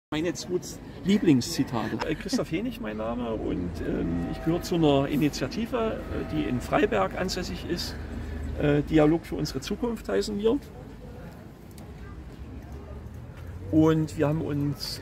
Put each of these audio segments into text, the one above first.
Meine zwei Lieblingszitate. Christoph Henig mein Name und ich gehöre zu einer Initiative, die in Freiberg ansässig ist. Dialog für unsere Zukunft heißen wir. Und wir haben uns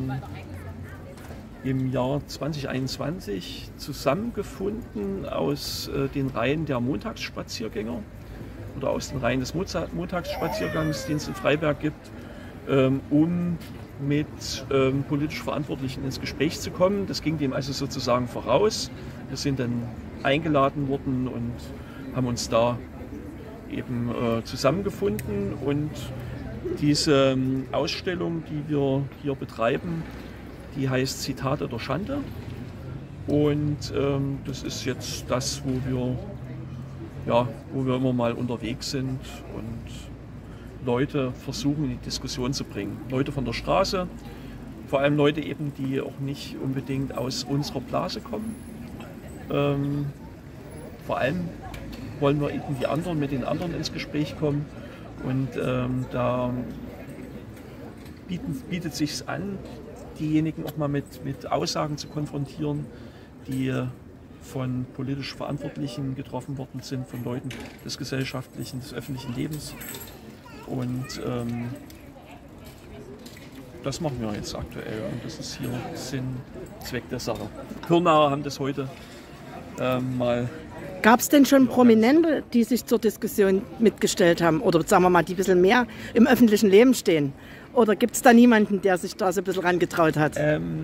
im Jahr 2021 zusammengefunden aus den Reihen der Montagsspaziergänger oder aus den Reihen des Montagsspaziergangs, den es in Freiberg gibt, um mit politisch Verantwortlichen ins Gespräch zu kommen. Das ging dem also sozusagen voraus. Wir sind dann eingeladen worden und haben uns da eben zusammengefunden. Und diese Ausstellung, die wir hier betreiben, die heißt Zitate der Schande. Und das ist jetzt das, wo wir immer mal unterwegs sind und Leute versuchen in die Diskussion zu bringen. Leute von der Straße, vor allem Leute eben, die auch nicht unbedingt aus unserer Blase kommen. Vor allem wollen wir eben mit den anderen ins Gespräch kommen. Und da bietet es sich an, diejenigen auch mal mit Aussagen zu konfrontieren, die von politisch Verantwortlichen getroffen worden sind, von Leuten des gesellschaftlichen, des öffentlichen Lebens. Und das machen wir jetzt aktuell und das ist hier Sinn, Zweck der Sache. Pirnaer haben das heute mal. Gab es denn schon Prominente, die sich zur Diskussion mitgestellt haben oder sagen wir mal, die ein bisschen mehr im öffentlichen Leben stehen? Oder gibt es da niemanden, der sich da so ein bisschen rangetraut hat?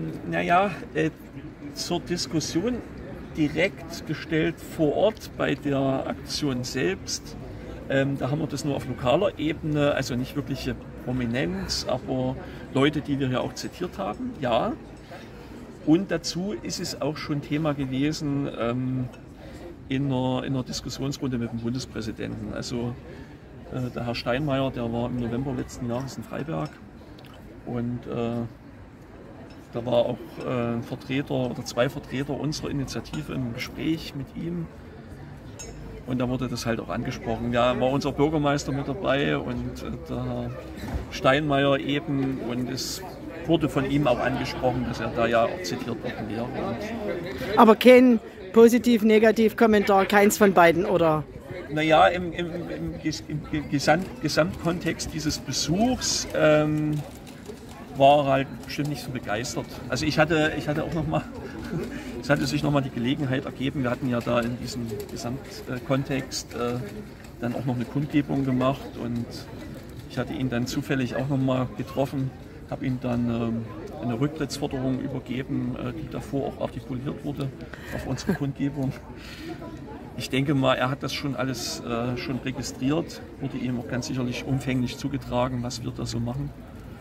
Zur Diskussion direkt gestellt vor Ort bei der Aktion selbst. Da haben wir das nur auf lokaler Ebene, also nicht wirkliche Prominenz, aber Leute, die wir ja auch zitiert haben, ja. Und dazu ist es auch schon Thema gewesen in einer Diskussionsrunde mit dem Bundespräsidenten. Also der Herr Steinmeier, der war im November letzten Jahres in Freiberg und da war auch ein Vertreter oder zwei Vertreter unserer Initiative im Gespräch mit ihm. Und da wurde das halt auch angesprochen. Ja, war unser Bürgermeister mit dabei und der Herr Steinmeier eben. Und es wurde von ihm auch angesprochen, dass er da ja auch zitiert worden wäre. Aber kein Positiv-Negativ-Kommentar, keins von beiden, oder? Naja, im Gesamtkontext dieses Besuchs war er halt bestimmt nicht so begeistert. Also ich hatte auch noch mal... Es hatte sich nochmal die Gelegenheit ergeben, wir hatten ja da in diesem Gesamtkontext dann auch noch eine Kundgebung gemacht und ich hatte ihn dann zufällig auch nochmal getroffen, habe ihm dann eine Rücktrittsforderung übergeben, die davor auch artikuliert wurde auf unsere Kundgebung. Ich denke mal, er hat das schon alles schon registriert, wurde ihm auch ganz sicherlich umfänglich zugetragen, was wir da so machen.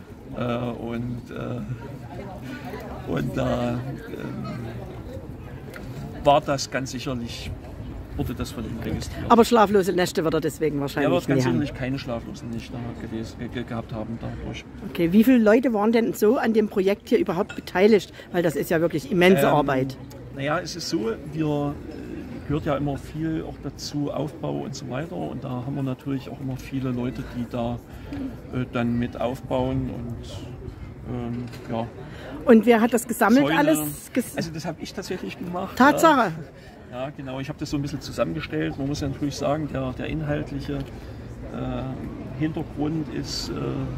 War das ganz sicherlich, wurde das von ihm registriert. Aber schlaflose Nächte wird er deswegen wahrscheinlich nicht haben. Er wird ganz haben. sicherlich keine schlaflosen Nächte gehabt haben dadurch. Okay, wie viele Leute waren denn so an dem Projekt hier überhaupt beteiligt? Weil das ist ja wirklich immense Arbeit. Naja, es ist so, gehört ja immer viel auch dazu, Aufbau und so weiter. Und da haben wir natürlich auch immer viele Leute, die da dann mit aufbauen und ja. Und wer hat das gesammelt Säule. alles? Also das habe ich tatsächlich gemacht. Tatsache. Ja, genau. Ich habe das so ein bisschen zusammengestellt. Man muss ja natürlich sagen, der inhaltliche Hintergrund ist,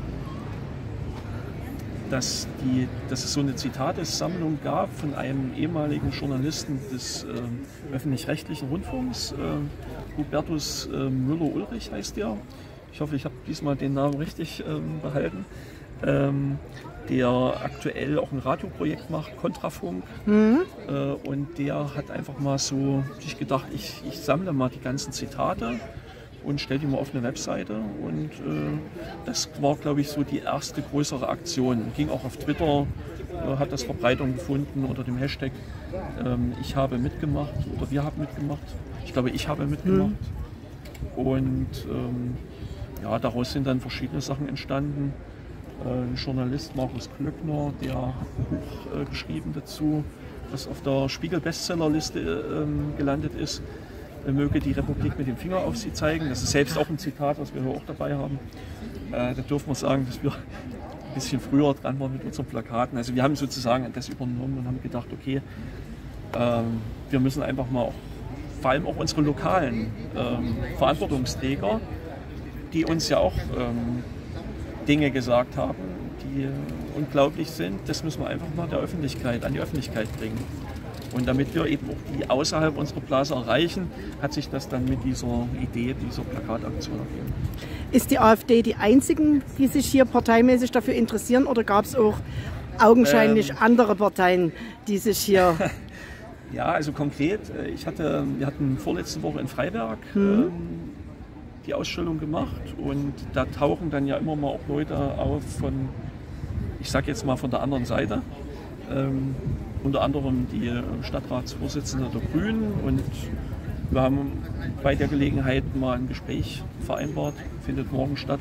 dass es so eine Zitatesammlung gab von einem ehemaligen Journalisten des öffentlich-rechtlichen Rundfunks, Hubertus Müller-Ulrich heißt der. Ich hoffe, ich habe diesmal den Namen richtig behalten. Der aktuell auch ein Radioprojekt macht, Kontrafunk. Und der hat einfach mal so sich gedacht, ich sammle mal die ganzen Zitate und stelle die mal auf eine Webseite. Und das war, glaube ich, so die erste größere Aktion. Ging auch auf Twitter, hat das Verbreitung gefunden unter dem Hashtag ich habe mitgemacht oder wir haben mitgemacht. Ich glaube, ich habe mitgemacht. Und ja, daraus sind dann verschiedene Sachen entstanden. Ein Journalist, Markus Klöckner, der hat ein Buch geschrieben dazu, das auf der Spiegel-Bestsellerliste gelandet ist. Möge die Republik mit dem Finger auf sie zeigen. Das ist selbst auch ein Zitat, was wir hier auch dabei haben. Da dürfen wir sagen, dass wir ein bisschen früher dran waren mit unseren Plakaten. Also wir haben sozusagen das übernommen und haben gedacht, okay, wir müssen einfach mal auch, vor allem auch unsere lokalen Verantwortungsträger, die uns ja auch Dinge gesagt haben, die unglaublich sind, das müssen wir einfach mal an die Öffentlichkeit bringen. Und damit wir eben auch die außerhalb unserer Blase erreichen, hat sich das dann mit dieser Idee, dieser Plakataktion ergeben. Ist die AfD die einzigen, die sich hier parteimäßig dafür interessieren, oder gab es auch augenscheinlich andere Parteien, die sich hier... Ja, also konkret, wir hatten vorletzte Woche in Freiberg die Ausstellung gemacht und da tauchen dann ja immer mal auch Leute auf von, ich sag jetzt mal von der anderen Seite, unter anderem die Stadtratsvorsitzende der Grünen, und wir haben bei der Gelegenheit mal ein Gespräch vereinbart, findet morgen statt.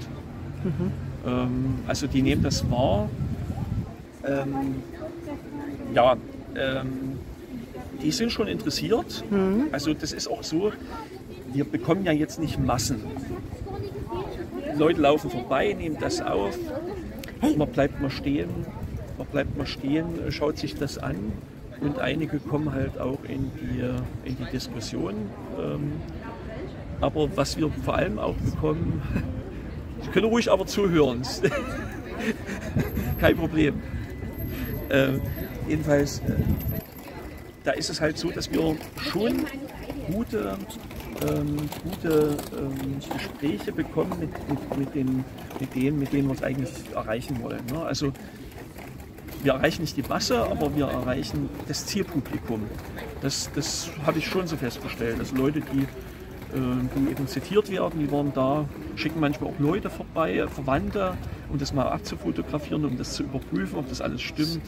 Also die nehmen das wahr. Die sind schon interessiert. Also das ist auch so, wir bekommen ja jetzt nicht Massen. Leute laufen vorbei, nehmen das auf, man bleibt mal stehen, schaut sich das an, und einige kommen halt auch in die Diskussion. Aber was wir vor allem auch bekommen, Sie können ruhig aber zuhören, kein Problem. Jedenfalls, da ist es halt so, dass wir schon gute Gespräche bekommen mit denen wir es eigentlich erreichen wollen. Ne? Also wir erreichen nicht die Masse, aber wir erreichen das Zielpublikum. Das habe ich schon so festgestellt. Also Leute, die eben zitiert werden, die waren da, schicken manchmal auch Leute vorbei, Verwandte, um das mal abzufotografieren, um das zu überprüfen, ob das alles stimmt.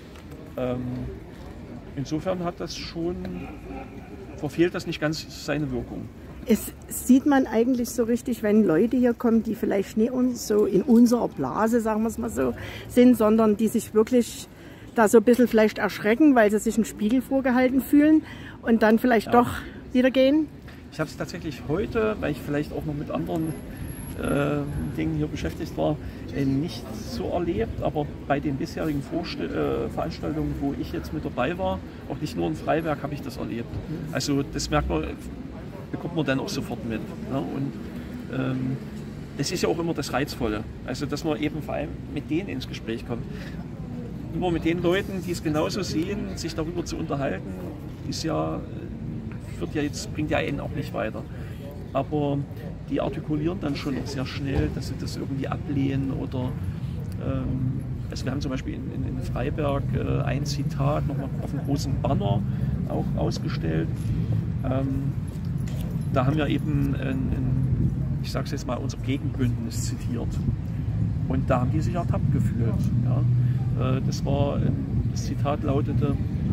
Insofern verfehlt das nicht ganz seine Wirkung. Es sieht man eigentlich so richtig, wenn Leute hier kommen, die vielleicht nicht so in unserer Blase, sagen wir es mal so, sind, sondern die sich wirklich da so ein bisschen vielleicht erschrecken, weil sie sich einen Spiegel vorgehalten fühlen und dann vielleicht doch wieder gehen? Ich habe es tatsächlich heute, weil ich vielleicht auch noch mit anderen Dingen hier beschäftigt war, nicht so erlebt, aber bei den bisherigen Veranstaltungen, wo ich jetzt mit dabei war, auch nicht nur in Freiberg, habe ich das erlebt. Also das bekommt man dann auch sofort mit. Ne? Und das ist ja auch immer das Reizvolle, also dass man eben vor allem mit denen ins Gespräch kommt. Nur mit den Leuten, die es genauso sehen, sich darüber zu unterhalten, bringt ja einen auch nicht weiter. Aber die artikulieren dann schon sehr schnell, dass sie das irgendwie ablehnen oder also wir haben zum Beispiel in Freiberg ein Zitat nochmal auf einem großen Banner auch ausgestellt. Da haben wir eben ich sage es jetzt mal, unser Gegenbündnis zitiert. Und da haben die sich ertappt gefühlt. Ja. Das Zitat lautete,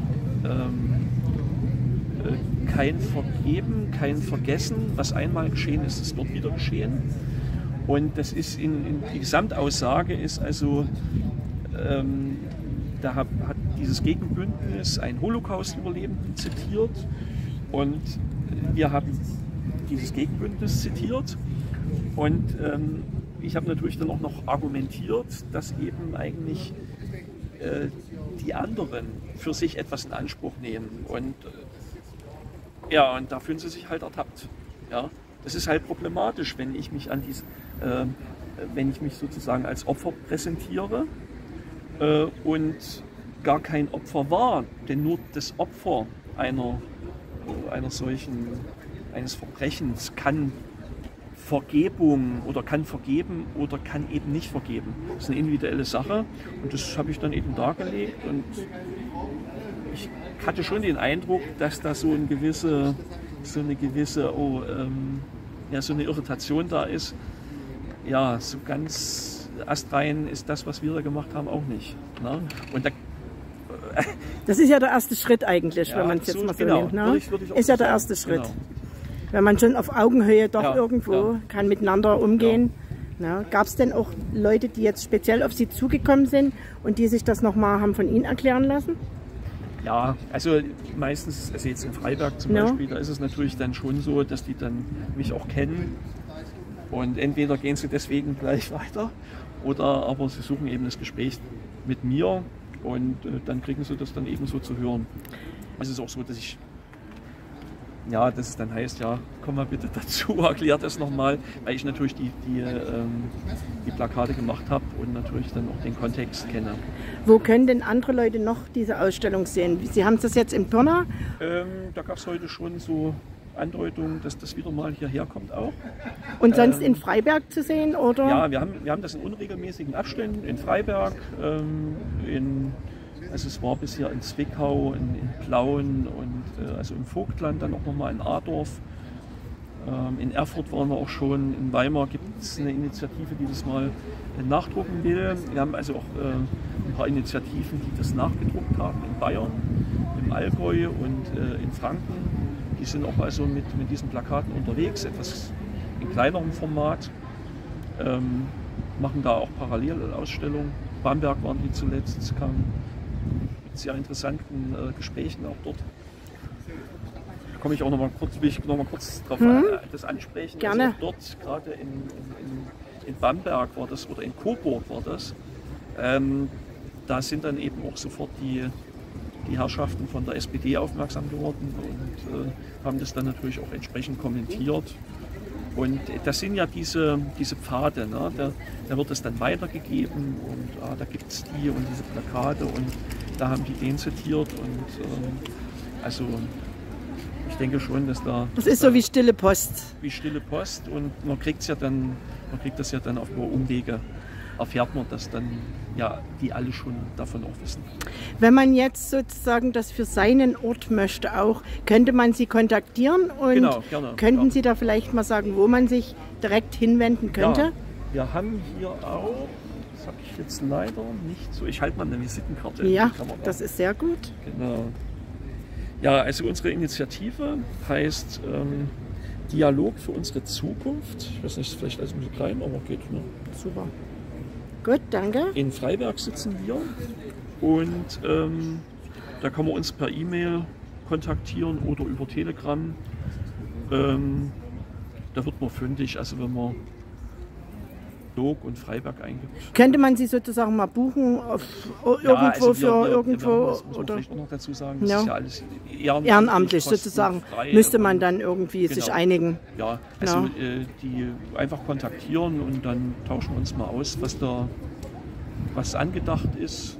kein Vergeben, kein Vergessen, was einmal geschehen ist, ist dort wieder geschehen. Und das ist die Gesamtaussage ist also, da hat dieses Gegenbündnis einen Holocaust-Überlebenden zitiert und wir haben dieses Gegenbündnis zitiert und ich habe natürlich dann auch noch argumentiert, dass eben eigentlich die anderen für sich etwas in Anspruch nehmen und und da fühlen sie sich halt ertappt. Ja? Das ist halt problematisch, wenn ich mich sozusagen als Opfer präsentiere und gar kein Opfer war, denn nur das Opfer eines Verbrechens kann Vergebung oder kann vergeben oder kann eben nicht vergeben. Das ist eine individuelle Sache und das habe ich dann eben dargelegt und ich hatte schon den Eindruck, dass da so eine Irritation da ist. Ja, so ganz astrein ist das, was wir da gemacht haben, auch nicht. Ne? Und das ist ja der erste Schritt eigentlich, wenn man es jetzt mal so nimmt. Ne? Ist ja der erste Schritt. Genau. Wenn man schon auf Augenhöhe doch irgendwo kann miteinander umgehen. Ja. Gab es denn auch Leute, die jetzt speziell auf Sie zugekommen sind und die sich das nochmal haben von Ihnen erklären lassen? Ja, also meistens, also jetzt in Freiberg zum Beispiel, da ist es natürlich dann schon so, dass die dann mich auch kennen und entweder gehen sie deswegen gleich weiter oder aber sie suchen eben das Gespräch mit mir und dann kriegen sie das dann eben so zu hören. Es ist auch so, dass es dann heißt, ja, komm mal bitte dazu, erklär das nochmal, weil ich natürlich die Plakate gemacht habe und natürlich dann auch den Kontext kenne. Wo können denn andere Leute noch diese Ausstellung sehen? Sie haben das jetzt in Pirna? Da gab es heute schon so Andeutungen, dass das wieder mal hierher kommt auch. Und sonst in Freiberg zu sehen, oder? Ja, wir haben das in unregelmäßigen Abständen in Freiberg, also es war bisher in Zwickau, in Plauen und also im Vogtland, dann auch nochmal in Adorf. In Erfurt waren wir auch schon, in Weimar gibt es eine Initiative, die das mal nachdrucken will. Wir haben also auch ein paar Initiativen, die das nachgedruckt haben in Bayern, im Allgäu und in Franken. Die sind auch also mit diesen Plakaten unterwegs, etwas in kleinerem Format, machen da auch Parallelausstellungen. Bamberg waren die zuletzt, kamen mit sehr interessanten Gesprächen auch dort. Da komme ich auch will ich noch mal kurz drauf das ansprechen. Gerne. Also dort, gerade in Bamberg war das, oder in Coburg war das, da sind dann eben auch sofort die Herrschaften von der SPD aufmerksam geworden und haben das dann natürlich auch entsprechend kommentiert. Und das sind ja diese Pfade, ne? Da wird es dann weitergegeben und da gibt es die und diese Plakate und da haben die den zitiert und also ich denke schon, dass da... Das ist so wie stille Post. Wie stille Post und man kriegt das ja dann auf Umwege, erfährt man das dann, ja, die alle schon davon auch wissen. Wenn man jetzt sozusagen das für seinen Ort möchte auch, könnte man Sie kontaktieren und genau, gerne, könnten Sie da vielleicht mal sagen, wo man sich direkt hinwenden könnte? Ja, wir haben hier auch, das habe ich jetzt leider nicht so, ich halte mal eine Visitenkarte. Ja, das ist sehr gut. Genau. Ja, also unsere Initiative heißt Dialog für unsere Zukunft. Ich weiß nicht, vielleicht alles ein bisschen klein, aber geht. Ne? Super. Gut, danke. In Freiberg sitzen wir und da kann man uns per E-Mail kontaktieren oder über Telegram. Da wird man fündig, also wenn man Log und Freiberg eingibt. Könnte man sie sozusagen mal buchen irgendwo für irgendwo? Das muss man vielleicht auch noch dazu sagen, das ist ja alles ehrenamtlich sozusagen. Müsste man dann irgendwie sich einigen. Ja, also die einfach kontaktieren und dann tauschen wir uns mal aus, was angedacht ist.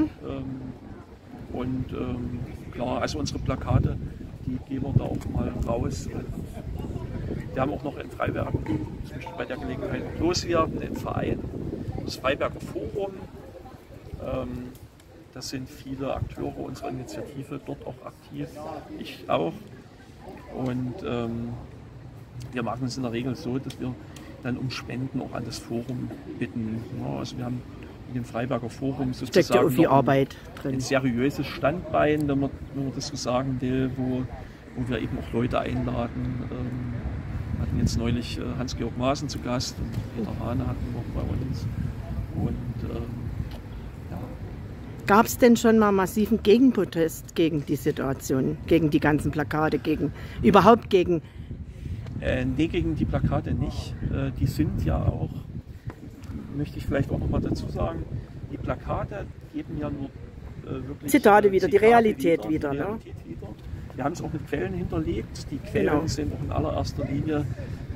Klar, also unsere Plakate, die geben wir da auch mal raus. Wir haben auch noch in Freiberg, das möchte ich bei der Gelegenheit loswerden, den Verein, das Freiberger Forum. Das sind viele Akteure unserer Initiative dort auch aktiv, ich auch. Und wir machen es in der Regel so, dass wir dann um Spenden auch an das Forum bitten. Ja, also wir haben in dem Freiberger Forum sozusagen viel Arbeit drin. Ein seriöses Standbein, wenn man das so sagen will, wo wir eben auch Leute einladen. Wir hatten jetzt neulich Hans-Georg Maaßen zu Gast und Peter Hane hatten wir bei uns. Und, gab es denn schon mal massiven Gegenprotest gegen die Situation, gegen die ganzen Plakate, überhaupt gegen? Nee, gegen die Plakate nicht. Die sind ja auch, möchte ich vielleicht auch noch mal dazu sagen, die Plakate geben ja nur wirklich Zitate wieder, die Realität wieder. Ne? Wir haben es auch mit Quellen hinterlegt. Die Quellen sind auch in allererster Linie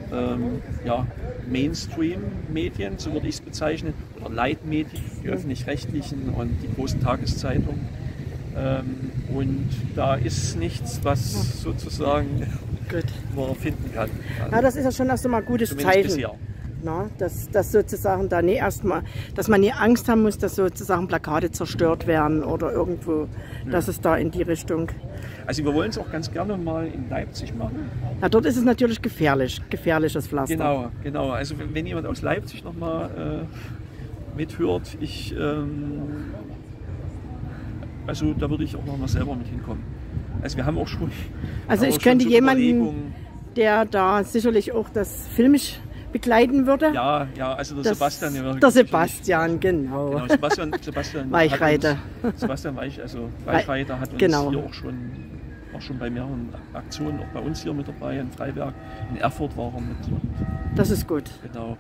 Mainstream-Medien, so würde ich es bezeichnen, oder Leitmedien, die öffentlich-rechtlichen und die großen Tageszeitungen. Und da ist nichts, was sozusagen man finden kann. Also, ja, das ist ja schon erst einmal ein gutes Zeichen. Bisher. Na, dass sozusagen da dass man nie Angst haben muss, dass sozusagen Plakate zerstört werden oder irgendwo, dass es da in die Richtung. Also wir wollen es auch ganz gerne mal in Leipzig machen. Ja, dort ist es natürlich gefährliches Pflaster. Genau. Also wenn jemand aus Leipzig noch mal mithört, also da würde ich auch noch mal selber mit hinkommen. Also wir haben auch schon. Also ich könnte jemanden, der da sicherlich auch das filmisch begleiten würde. Ja, also der Sebastian. Der Sebastian, genau. Sebastian Weichreiter. Weichreiter hat uns hier auch schon bei mehreren Aktionen, auch bei uns hier mit dabei in Freiberg. In Erfurt war er mit. Das ist gut. Genau.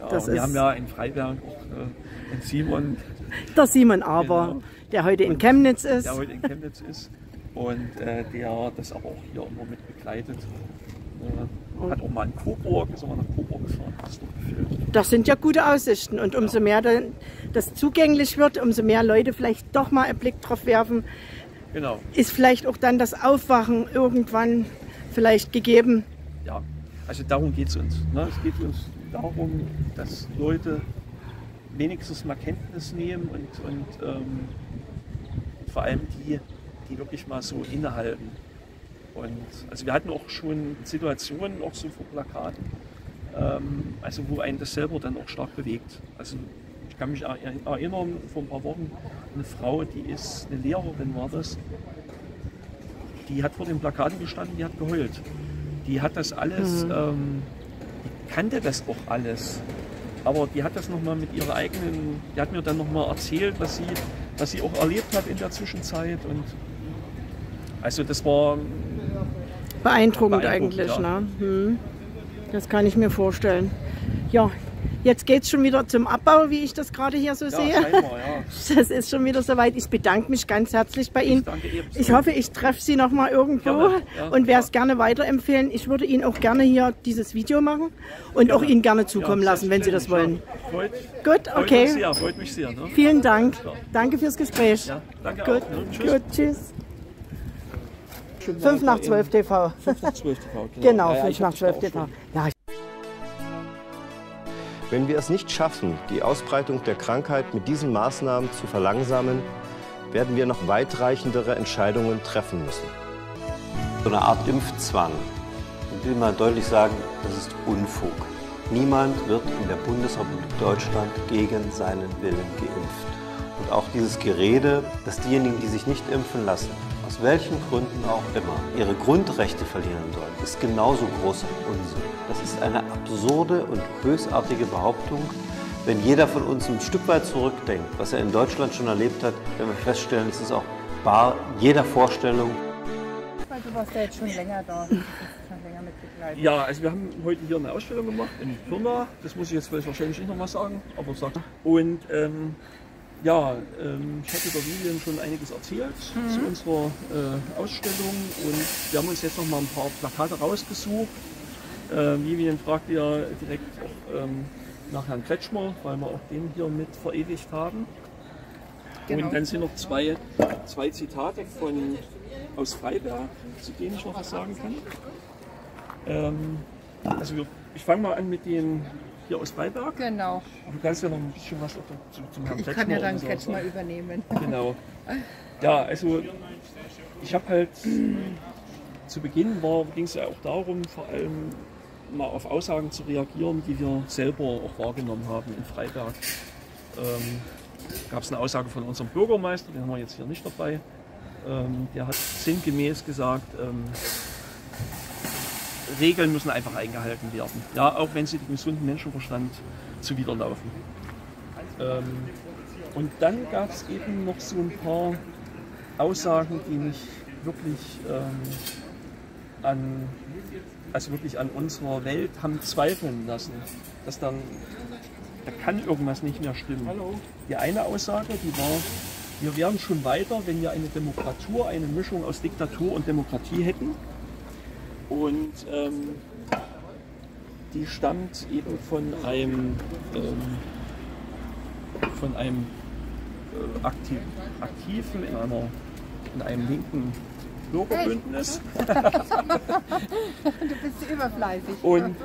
Ja, wir haben ja in Freiberg auch den Simon. Der Simon Aber, genau, der heute in Chemnitz ist. Der heute in Chemnitz ist und der das aber auch hier immer mit begleitet. Hat auch mal in Coburg, ist auch mal nach Coburg gefahren. Das sind ja gute Aussichten und umso mehr das zugänglich wird, umso mehr Leute vielleicht doch mal einen Blick drauf werfen, genau, ist vielleicht auch dann das Aufwachen irgendwann vielleicht gegeben. Ja, also darum geht es uns. Ne? Es geht uns darum, dass Leute wenigstens mal Kenntnis nehmen und vor allem die wirklich mal so innehalten. Und also wir hatten auch schon Situationen, auch so vor Plakaten, also wo einen das selber dann auch stark bewegt. Also ich kann mich erinnern, vor ein paar Wochen, eine Frau, die ist eine Lehrerin, war das, die hat vor den Plakaten gestanden, die hat geheult. Die hat das alles, die kannte das auch alles, aber die hat das nochmal mit ihrer eigenen, die hat mir dann nochmal erzählt, was sie auch erlebt hat in der Zwischenzeit. Und also das war beeindruckend eigentlich. Ja. Ne? Das kann ich mir vorstellen. Ja, jetzt geht es schon wieder zum Abbau, wie ich das gerade hier so sehe. Scheinbar, ja. Das ist schon wieder soweit. Ich bedanke mich ganz herzlich bei Ihnen. Ich hoffe, ich treffe Sie noch mal irgendwo und werde es gerne weiterempfehlen. Ich würde Ihnen auch gerne hier dieses Video machen und auch Ihnen gerne zukommen lassen, wenn Sie das wollen. Gut, okay. Freut mich sehr. Ne? Vielen Dank. Danke fürs Gespräch. Ja, danke gut, auch. Ne? Gut, tschüss. 5 nach 12 TV. 5 nach 12 TV, genau. 5 nach 12 TV. Ja. Wenn wir es nicht schaffen, die Ausbreitung der Krankheit mit diesen Maßnahmen zu verlangsamen, werden wir noch weitreichendere Entscheidungen treffen müssen. So eine Art Impfzwang. Ich will mal deutlich sagen, das ist Unfug. Niemand wird in der Bundesrepublik Deutschland gegen seinen Willen geimpft. Und auch dieses Gerede, dass diejenigen, die sich nicht impfen lassen, aus welchen Gründen auch immer, ihre Grundrechte verlieren sollen, ist genauso großer Unsinn. Das ist eine absurde und bösartige Behauptung. Wenn jeder von uns ein Stück weit zurückdenkt, was er in Deutschland schon erlebt hat, werden wir feststellen, es ist auch bar jeder Vorstellung. Weil du warst ja jetzt schon länger da, schon länger mit begleitet. Ja, also wir haben heute hier eine Ausstellung gemacht in Pirna. Das muss ich jetzt wahrscheinlich nicht noch mal sagen, aber sag. Und ja, ich hatte der Vivian schon einiges erzählt zu unserer Ausstellung und wir haben uns jetzt noch mal ein paar Plakate rausgesucht. Vivian fragte ja direkt auch nach Herrn Kretschmer, weil wir auch den hier mit verewigt haben. Genau. Und dann sind noch zwei Zitate aus Freiberg, zu denen ich noch was sagen kann. Also ich fange mal an mit den hier aus Freiberg. Genau. Du kannst ja noch ein bisschen was zum Herrn Kretschmer. Ich kann ja dann Kretschmer übernehmen. Genau. Ja, also ich habe halt zu Beginn ging es ja auch darum, vor allem mal auf Aussagen zu reagieren, die wir selber auch wahrgenommen haben in Freiberg. Gab es eine Aussage von unserem Bürgermeister, den haben wir jetzt hier nicht dabei. Der hat sinngemäß gesagt, Regeln müssen einfach eingehalten werden, ja, auch wenn sie dem gesunden Menschenverstand zuwiderlaufen. Und dann gab es eben noch so ein paar Aussagen, die mich wirklich an unserer Welt haben zweifeln lassen, dass da kann irgendwas nicht mehr stimmen. Die eine Aussage, die war, wir wären schon weiter, wenn wir eine Demokratur, eine Mischung aus Diktatur und Demokratie hätten. Und die stammt eben von einem Aktiven in einem linken Bürgerbündnis. Du bist überfleißig.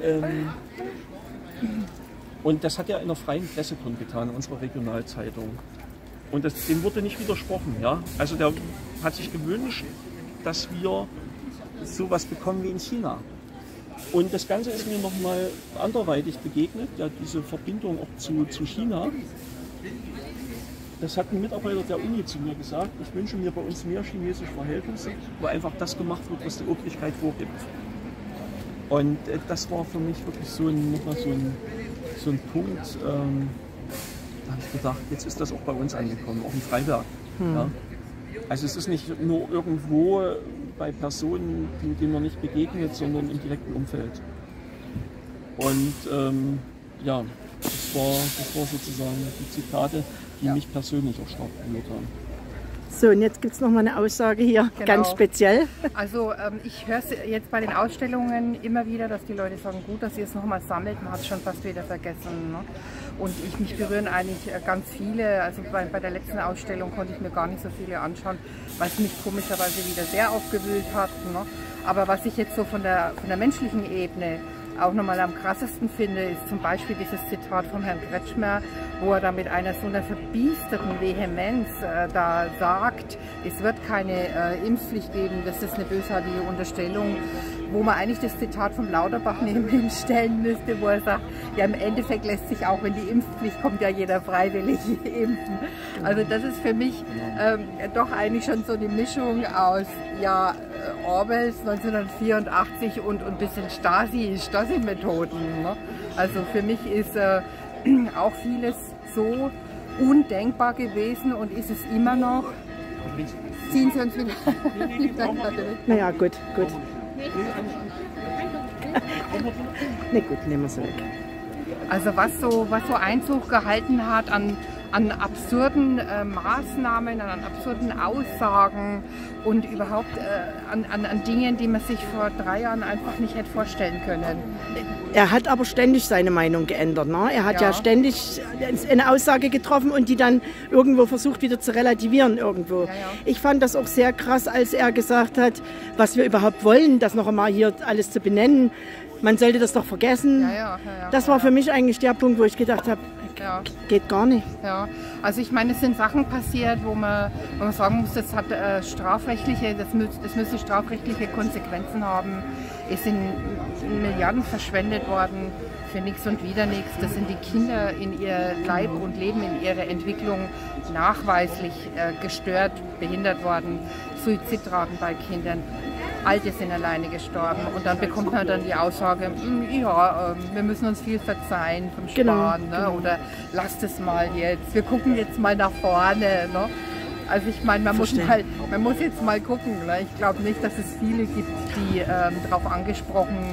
Und das hat er in der Freien Presse kundgetan, in unserer Regionalzeitung. Und dem wurde nicht widersprochen. Ja? Also der hat sich gewünscht, dass wir sowas bekommen wie in China. Und das Ganze ist mir nochmal anderweitig begegnet, ja, diese Verbindung auch zu China. Das hat ein Mitarbeiter der Uni zu mir gesagt, ich wünsche mir bei uns mehr chinesische Verhältnisse, wo einfach das gemacht wird, was die Obrigkeit vorgibt. Und das war für mich wirklich so ein Punkt, da habe ich gedacht, jetzt ist das auch bei uns angekommen, auch in Freiberg. Ja. Also es ist nicht nur irgendwo bei Personen, denen man nicht begegnet, sondern im direkten Umfeld. Und ja, das war sozusagen die Zitate, die mich persönlich auch stark berührt haben. So, und jetzt gibt es noch mal eine Aussage hier, ganz speziell. Also ich höre es jetzt bei den Ausstellungen immer wieder, dass die Leute sagen, gut, dass ihr es nochmal sammelt, man hat es schon fast wieder vergessen. Ne? Und mich berühren eigentlich ganz viele, also bei der letzten Ausstellung konnte ich mir gar nicht so viele anschauen, weil es mich komischerweise wieder sehr aufgewühlt hat. Ne? Aber was ich jetzt so von der menschlichen Ebene auch nochmal am krassesten finde, ist zum Beispiel dieses Zitat von Herrn Kretschmer, wo er da mit einer so einer verbiesterten Vehemenz da sagt, es wird keine Impfpflicht geben, das ist eine bösartige Unterstellung, wo man eigentlich das Zitat von Lauterbach nebenhin stellen müsste, wo er sagt, ja im Endeffekt lässt sich auch, wenn die Impfpflicht kommt, ja jeder freiwillig impfen. Also das ist für mich doch eigentlich schon so eine Mischung aus Orwells 1984 und ein bisschen Stasi-Methoden. Ne? Also für mich ist auch vieles so undenkbar gewesen und ist es immer noch. Ziehen Sie uns wieder. Naja, gut. Ne, gut, nehmen wir sie weg. Also was so Einzug gehalten hat an absurden Maßnahmen, an absurden Aussagen und überhaupt an Dingen, die man sich vor 3 Jahren einfach nicht hätte vorstellen können. Er hat aber ständig seine Meinung geändert. Ne? Er hat ja ständig eine Aussage getroffen und die dann irgendwo versucht wieder zu relativieren irgendwo. Ja. Ich fand das auch sehr krass, als er gesagt hat, was wir überhaupt wollen, das noch einmal hier alles zu benennen. Man sollte das doch vergessen. Das war für mich eigentlich der Punkt, wo ich gedacht habe, geht gar nicht. Ja, also ich meine, es sind Sachen passiert, wo man sagen muss, das hat das müsste strafrechtliche Konsequenzen haben. Es sind Milliarden verschwendet worden für nichts und wieder nichts. Das sind die Kinder in ihr Leib und Leben, in ihrer Entwicklung nachweislich gestört, behindert worden. Suizidraten bei Kindern. Alte sind alleine gestorben und dann bekommt man dann die Aussage, wir müssen uns viel verzeihen vom Sparen, ne? Oder lasst es mal jetzt, wir gucken jetzt mal nach vorne. Ne? Also ich meine, man muss jetzt mal gucken. Ne? Ich glaube nicht, dass es viele gibt, die darauf angesprochen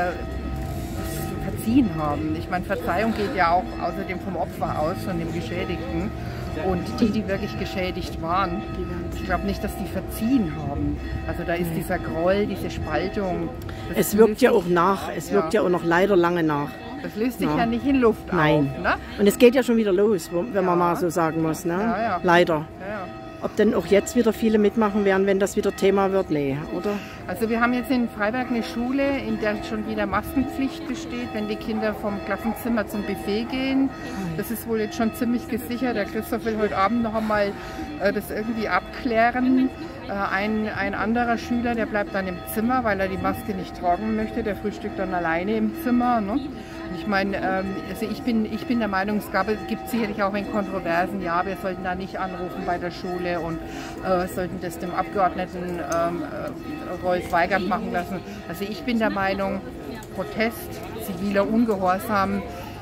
verziehen haben. Ich meine, Verzeihung geht ja auch außerdem vom Opfer aus, von dem Geschädigten. Und die wirklich geschädigt waren, ich glaube nicht, dass die verziehen haben. Also da ist dieser Groll, diese Spaltung. Es wirkt ja auch nach, es wirkt ja auch noch leider lange nach. Das löst sich ja nicht in Luft auf. Ne? Und es geht ja schon wieder los, wenn man mal so sagen muss. Ne? Leider. Ob denn auch jetzt wieder viele mitmachen werden, wenn das wieder Thema wird? Nee, oder? Also wir haben jetzt in Freiberg eine Schule, in der schon wieder Maskenpflicht besteht, wenn die Kinder vom Klassenzimmer zum Buffet gehen. Das ist wohl jetzt schon ziemlich gesichert. Der Christoph will heute Abend noch einmal das irgendwie abklären. Ein anderer Schüler, der bleibt dann im Zimmer, weil er die Maske nicht tragen möchte. Der frühstückt dann alleine im Zimmer. Ne? Ich meine, also ich bin der Meinung, es gibt sicherlich auch in Kontroversen, ja, wir sollten da nicht anrufen bei der Schule und sollten das dem Abgeordneten Rolf Weigand machen lassen. Also ich bin der Meinung, Protest, ziviler Ungehorsam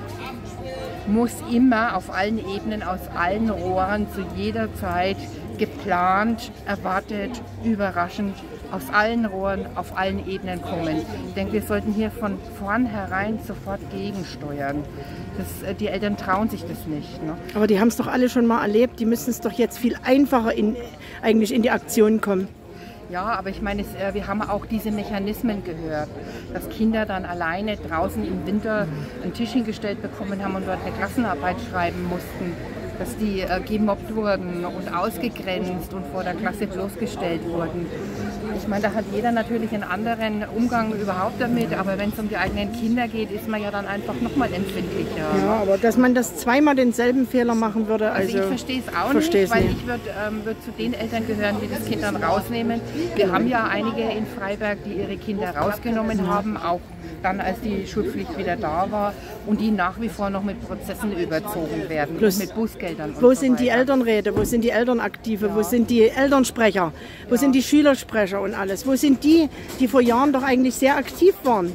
muss immer auf allen Ebenen, aus allen Rohren, zu jeder Zeit geplant, erwartet, überraschend, aus allen Rohren, auf allen Ebenen kommen. Ich denke, wir sollten hier von vornherein sofort gegensteuern. Die Eltern trauen sich das nicht. Ne? Aber die haben es doch alle schon mal erlebt, die müssen es doch jetzt viel einfacher eigentlich in die Aktion kommen. Ja, aber ich meine, wir haben auch diese Mechanismen gehört, dass Kinder dann alleine draußen im Winter einen Tisch hingestellt bekommen haben und dort eine Klassenarbeit schreiben mussten, dass die gemobbt wurden und ausgegrenzt und vor der Klasse bloßgestellt wurden. Ich meine, da hat jeder natürlich einen anderen Umgang überhaupt damit, aber wenn es um die eigenen Kinder geht, ist man ja dann einfach nochmal empfindlicher. Ja, aber dass man das zweimal denselben Fehler machen würde, also ich verstehe es auch nicht, weil ich würde zu den Eltern gehören, die das Kind dann rausnehmen. Wir haben ja einige in Freiberg, die ihre Kinder rausgenommen haben, auch dann, als die Schulpflicht wieder da war und die nach wie vor noch mit Prozessen überzogen werden, und mit Bußgeldern. Wo sind die Elternräte, wo sind die Elternaktive, wo sind die Elternsprecher, wo sind die Schülersprecher und alles? Wo sind die, die vor Jahren doch eigentlich sehr aktiv waren?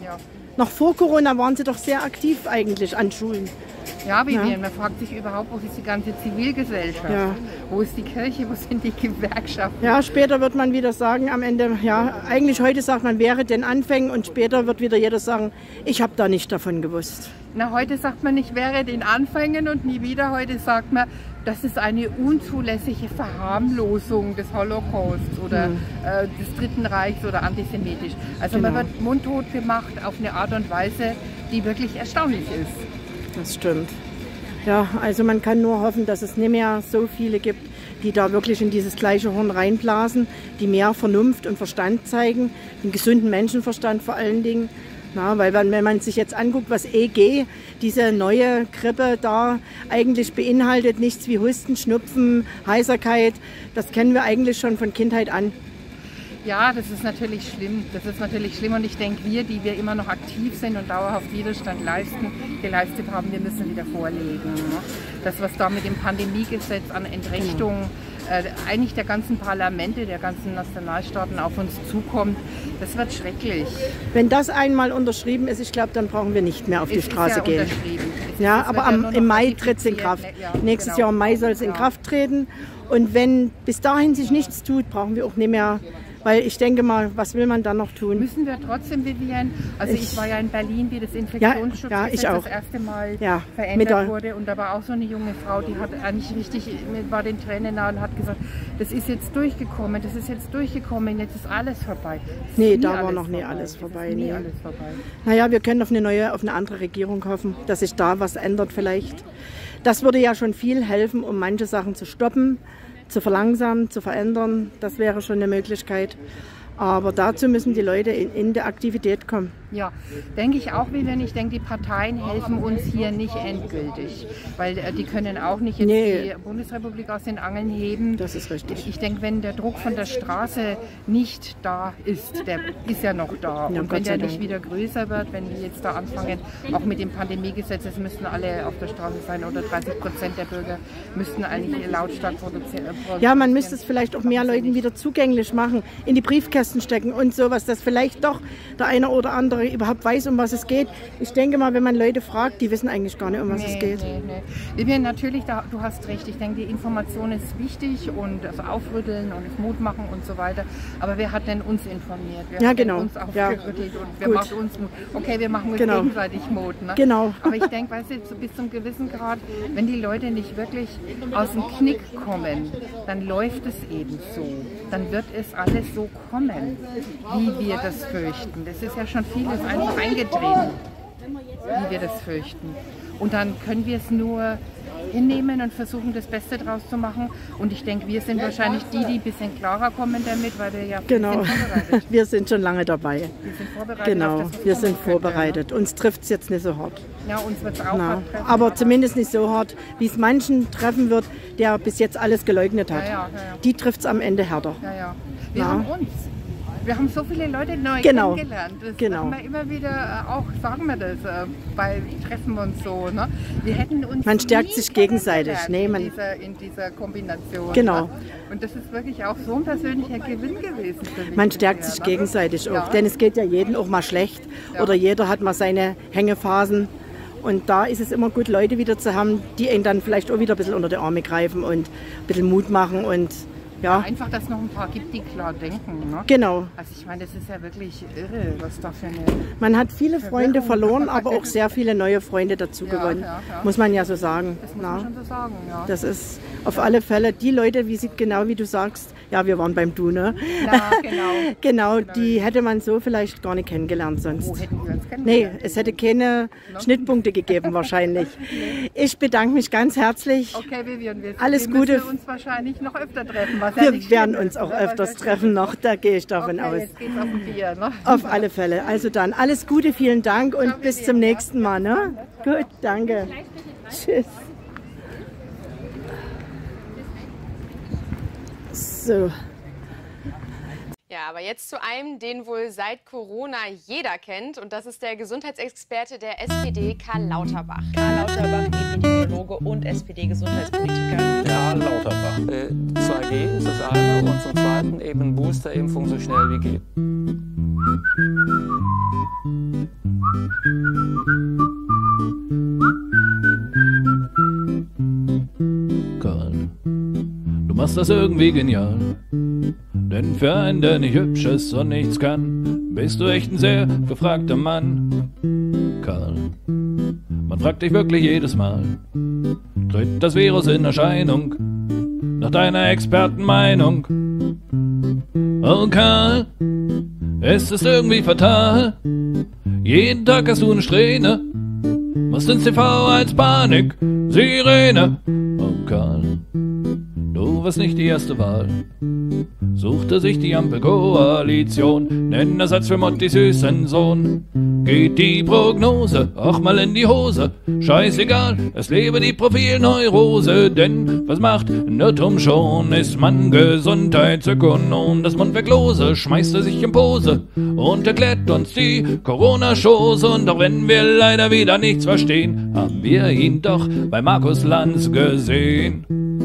Noch vor Corona waren Sie doch sehr aktiv eigentlich an Schulen. Ja, Vivian, man fragt sich überhaupt, wo ist die ganze Zivilgesellschaft? Ja. Wo ist die Kirche, wo sind die Gewerkschaften? Ja, später wird man wieder sagen, am Ende, ja, eigentlich heute sagt man, wäre den Anfängen und später wird wieder jeder sagen, ich habe da nicht davon gewusst. Na, heute sagt man nicht, wäre den Anfängen und nie wieder. Heute sagt man, das ist eine unzulässige Verharmlosung des Holocausts oder des Dritten Reichs oder antisemitisch. Also man wird mundtot gemacht auf eine Art und Weise, die wirklich erstaunlich ist. Das stimmt. Ja, also man kann nur hoffen, dass es nicht mehr so viele gibt, die da wirklich in dieses gleiche Horn reinblasen, die mehr Vernunft und Verstand zeigen, den gesunden Menschenverstand vor allen Dingen. Na, weil wenn man sich jetzt anguckt, was EG, diese neue Grippe da eigentlich beinhaltet, nichts wie Husten, Schnupfen, Heiserkeit, das kennen wir eigentlich schon von Kindheit an. Ja, das ist natürlich schlimm. Das ist natürlich schlimm und ich denke, die wir immer noch aktiv sind und dauerhaft Widerstand geleistet haben, wir müssen wieder vorlegen. Das, was da mit dem Pandemiegesetz an Entrechtung eigentlich der ganzen Parlamente, der ganzen Nationalstaaten auf uns zukommt, das wird schrecklich. Wenn das einmal unterschrieben ist, ich glaube, dann brauchen wir nicht mehr auf die Straße gehen. Ja, aber im Mai tritt es in Kraft. Ja, nächstes Jahr im Mai soll es in Kraft treten. Und wenn bis dahin sich nichts tut, brauchen wir auch nicht mehr. Weil ich denke mal, was will man dann noch tun? Müssen wir trotzdem, Vivian, also ich war ja in Berlin, wie das Infektionsschutzgesetz das erste Mal verändert wurde und da war auch so eine junge Frau, die hat eigentlich richtig, war den Tränen nah und hat gesagt, das ist jetzt durchgekommen, jetzt ist alles vorbei. Nee, da war noch nie alles vorbei. Naja, wir können auf eine andere Regierung hoffen, dass sich da was ändert vielleicht. Das würde ja schon viel helfen, um manche Sachen zu stoppen, zu verlangsamen, zu verändern. Das wäre schon eine Möglichkeit. Aber dazu müssen die Leute in der Aktivität kommen. Ja, denke ich auch, Vivian. Ich denke, die Parteien helfen uns hier nicht endgültig, weil die können auch nicht jetzt die Bundesrepublik aus den Angeln heben. Das ist richtig. Ich denke, wenn der Druck von der Straße nicht da ist, der ist ja noch da. Ja, und wenn der nicht wieder größer wird, wenn wir jetzt da anfangen, auch mit dem Pandemiegesetz, es müssten alle auf der Straße sein oder 30% der Bürger müssten eigentlich lautstark produzieren. Ja, man müsste es vielleicht auch mehr Leuten wieder zugänglich machen, in die Briefkästen stecken und sowas, dass vielleicht doch der eine oder andere überhaupt weiß, um was es geht. Ich denke mal, wenn man Leute fragt, die wissen eigentlich gar nicht, um was es geht. Vivian, natürlich, du hast recht. Ich denke, die Information ist wichtig und das Aufrütteln und das Mut machen und so weiter. Aber wer hat denn uns informiert? Wer hat denn uns aufgerüttelt und wer macht uns Mut? Okay, wir machen uns gegenseitig Mut. Ne? Genau. Aber ich denke, weißt du, bis zum gewissen Grad, wenn die Leute nicht wirklich aus dem Knick kommen, dann läuft es eben so. Dann wird es alles so kommen, wie wir das fürchten. Das ist ja schon vieles einfach eingetreten, wie wir das fürchten. Und dann können wir es nur hinnehmen und versuchen, das Beste draus zu machen. Und ich denke, wir sind wahrscheinlich die ein bisschen klarer kommen damit, weil wir ja sind vorbereitet. Wir sind schon lange dabei. Wir sind vorbereitet. Genau, wir sind vorbereitet. Uns trifft es jetzt nicht so hart. Ja, uns wird es auch hart treffen. Aber zumindest nicht so hart, wie es manchen treffen wird, der bis jetzt alles geleugnet hat. Die trifft es am Ende härter. Wir haben uns. Wir haben so viele Leute neu kennengelernt. Das haben wir immer wieder, auch sagen wir das, bei Treffen und so. Ne? Wir hätten uns man stärkt sich gegenseitig. In dieser Kombination. Genau. Ne? Und das ist wirklich auch so ein persönlicher Gewinn gewesen für mich. Man stärkt sich gegenseitig auch, denn es geht ja jedem auch mal schlecht oder jeder hat mal seine Hängephasen. Und da ist es immer gut, Leute wieder zu haben, die ihn dann vielleicht auch wieder ein bisschen unter die Arme greifen und ein bisschen Mut machen und einfach, dass es noch ein paar gibt, die klar denken. Ne? Genau. Also ich meine, das ist ja wirklich irre, was da für eine... Man hat viele Freunde verloren, aber auch sehr viele neue Freunde dazu gewonnen. Muss man ja so sagen. Das muss man schon so sagen, Das ist auf alle Fälle die Leute, genau wie du sagst, ja, wir waren beim Du, ne? Ja, genau, die hätte man so vielleicht gar nicht kennengelernt sonst. Wo hätten wir uns kennengelernt? Nee, es hätte keine Schnittpunkte gegeben wahrscheinlich. Ich bedanke mich ganz herzlich. Okay, Vivian, alles Gute. Wir müssen uns wahrscheinlich noch öfter treffen. Wir werden uns auch öfters treffen noch, da gehe ich davon aus. Jetzt geht's auf ein Bier, ne? Auf alle Fälle. Also dann alles Gute, vielen Dank und bis zum nächsten Mal. Ne? Gut, danke. Tschüss. So. Ja, aber jetzt zu einem, den wohl seit Corona jeder kennt. Und das ist der Gesundheitsexperte der SPD, Karl Lauterbach. Karl Lauterbach, Epidemiologe und SPD-Gesundheitspolitiker. Karl Lauterbach. 2G ist das eine und zum Zweiten eben Boosterimpfung so schnell wie geht. du machst das irgendwie genial. Denn für einen, der nicht hübsch ist und nichts kann, bist du echt ein sehr gefragter Mann. Karl, man fragt dich wirklich jedes Mal, tritt das Virus in Erscheinung? Nach deiner Expertenmeinung. Oh Karl, es ist irgendwie fatal. Jeden Tag hast du eine Strähne, machst ins TV als Panik, Sirene. Oh Karl, du warst nicht die erste Wahl. Suchte sich die Ampelkoalition, nen Ersatz für Mottis süßen Sohn. Geht die Prognose auch mal in die Hose? Scheißegal, es lebe die Profilneurose. Denn was macht ein Irrtum schon? Ist man Gesundheitsökonom? Das Mundwerklose schmeißt er sich in Pose und erklärt uns die Corona-Chose. Und auch wenn wir leider wieder nichts verstehen, haben wir ihn doch bei Markus Lanz gesehen.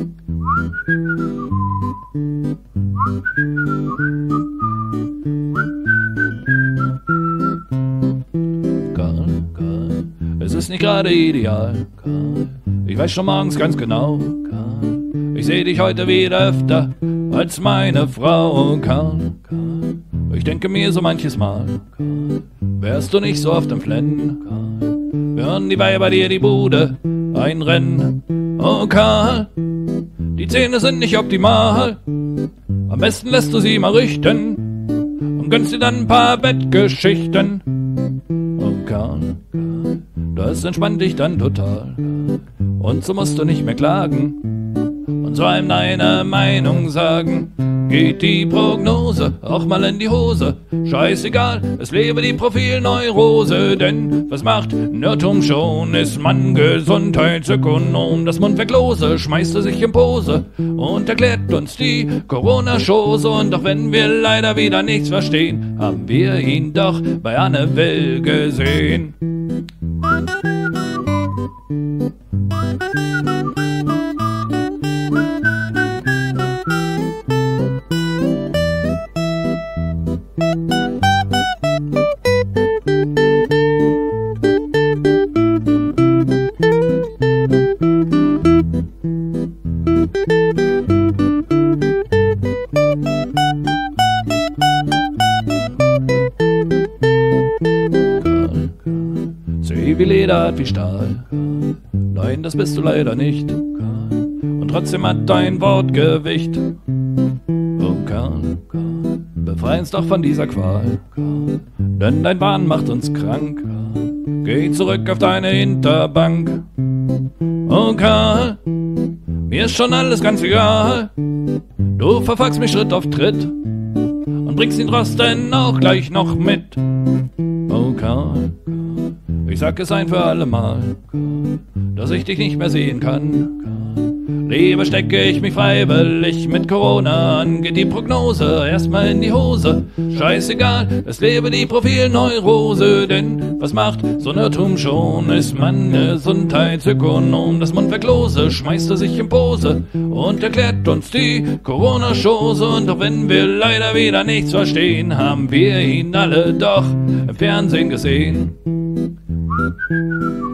Karl, es ist nicht gerade ideal. Karl, ich weiß schon morgens ganz genau. Karl, ich seh dich heute wieder öfter als meine Frau. Karl, ich denke mir so manches Mal, Karl, wärst du nicht so oft im Flennen, Karl, hören die Weiber dir die Bude einrennen. Oh Karl, die Zähne sind nicht optimal. Am besten lässt du sie mal richten und gönnst dir dann ein paar Bettgeschichten. Oh Karl, das entspannt dich dann total. Und so musst du nicht mehr klagen und so einem deine Meinung sagen. Geht die Prognose auch mal in die Hose? Scheißegal, es lebe die Profilneurose. Denn was macht ein Irrtum schon? Ist man Gesundheitsökonom? Das Mundwerklose schmeißt er sich in Pose und erklärt uns die Corona-Chose. Und auch wenn wir leider wieder nichts verstehen, haben wir ihn doch bei Anne Will gesehen. Wie Leder hat wie Stahl. Nein, das bist du leider nicht. Und trotzdem hat dein Wort Gewicht. Oh Karl, befrei uns doch von dieser Qual. Denn dein Wahn macht uns krank. Geh zurück auf deine Hinterbank. Oh Karl, mir ist schon alles ganz egal. Du verfolgst mich Schritt auf Tritt und bringst den Drosten auch gleich noch mit. Oh Karl, ich sag es ein für alle Mal, dass ich dich nicht mehr sehen kann. Lieber stecke ich mich freiwillig mit Corona an. Geht die Prognose erstmal in die Hose? Scheißegal, es lebe die Profilneurose. Denn was macht so ein Irrtum schon? Ist man Gesundheitsökonom? Das Mundwerklose schmeißt er sich in Pose und erklärt uns die Corona-Chose. Und auch wenn wir leider wieder nichts verstehen, haben wir ihn alle doch im Fernsehen gesehen.